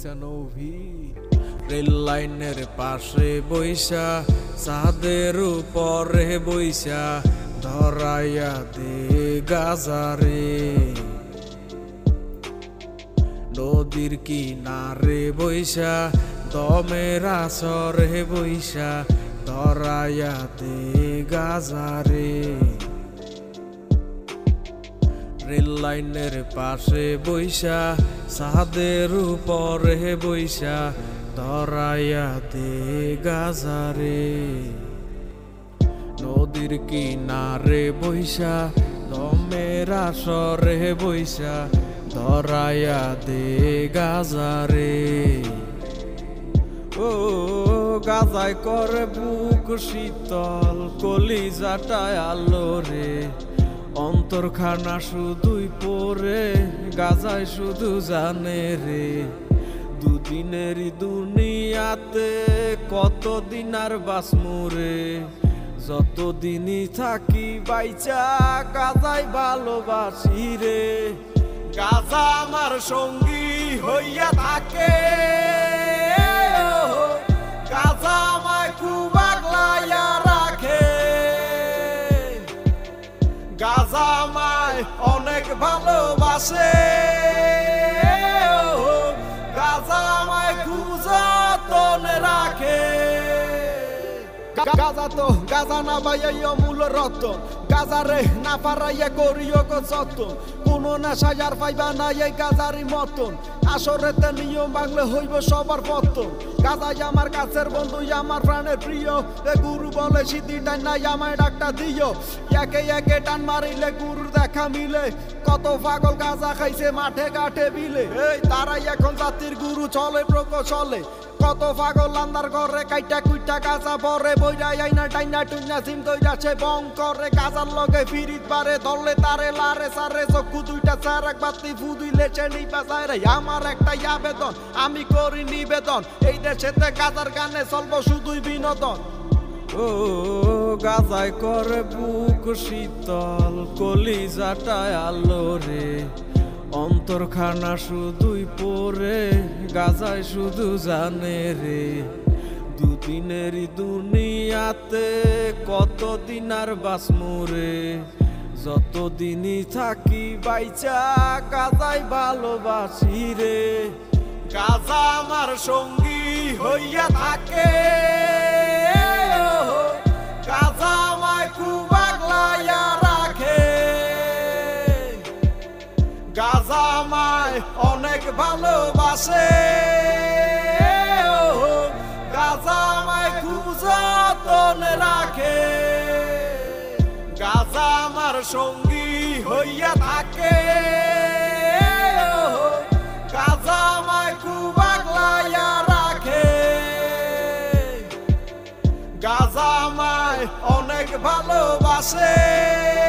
দেখছেন ওভি রেল লাইনের পাশে বইসা চাঁদের উপরে বইসা ধরাইয়া দে গাজারে নদীর কিনারে বইসা দমের আসরে বইসা ধরাইয়া দে গাজারে রেল লাইনের পাশে বইসা চাঁদের উপরে বইসা ধরাইয়া দে গাজারে নদীর কিনারে বইসা দমের আসরে বইসা ধরাইয়া দে গাজারে ও গাজায় করে বুক শীতল কলিজাটায় আলো রে অন্তরখানা শুধুই পরে গাজায় শুধু জানে রে দুদিনেরই দুনিয়াতে কতদিন আর বাসমুরে যতদিনই থাকি বাইচা গাজায় ভালোবাসি রে গাজা আমার সঙ্গী হইয়া থাকে গাজা আমায় খুব আগলাইয়া রাখে গাজা আমায় অনেক ভালোবাসে গাজা আমায় খুব যতনে রাখে গাজা তো গাজা না বাইয়া মূল রতন গাজা রে না পারাইয়া করিও যতন কোনো নেশায় আর পাইবা না এই গাজারি মতন আসরেতে নিয়ম ভাঙলে হইব সবার পতন গাজাই আমার কাছের বন্ধু আমার প্রাণের প্রিয় এ গুরু বলে সিদ্ধি টান নাই আমায় ডাকটা দিও একে একে টান মারিলে গুরুর দেখা মিলে কত পাগল গাজা খাইছে মাঠে ঘাটে বিলে এই তারাই এখন জাতির গুরু চলে প্রকৌশলে কত পাগল আন্দার ঘরে কাইটা কুইটা গাজা পরে বইরা আইনা টাইনা টুইনা সিম কইরা সে বং করে গাজার লগে ফিরিত বারে ধরলে তারে লারে সারে চক্ষু দুইটা চার এক বাতি ফুদিলে সে নিবা চাইরে আমার একটাই আবেদন আমি করি নিবেদন এই দেশেতে গাজার গানে চলবো শুধুই বিনোদন ও গাজায় করে বুক শীতল কলিজাটায় আলো রে অন্তরখানা শুধুই পরে গাজায় শুধু জানে রে দুদিনেরই দুনিয়াতে কতদিন আর বাসমুরে যতদিনই থাকি বাইচা গাজায় ভালোবাসি রে গাজা আমার সঙ্গী হইয়া থাকে গাজা আমায় খুব আগলাইয়া রাখে গাজা আমায় অনেক ভালোবাসে গাজা আমায় খুব যতনে রাখে গাজা আমার সঙ্গী হইয়া থাকে গাজা আমায় খুব আগলাইয়া রাখে গাজা আমায় অনেক ভালোবাসে।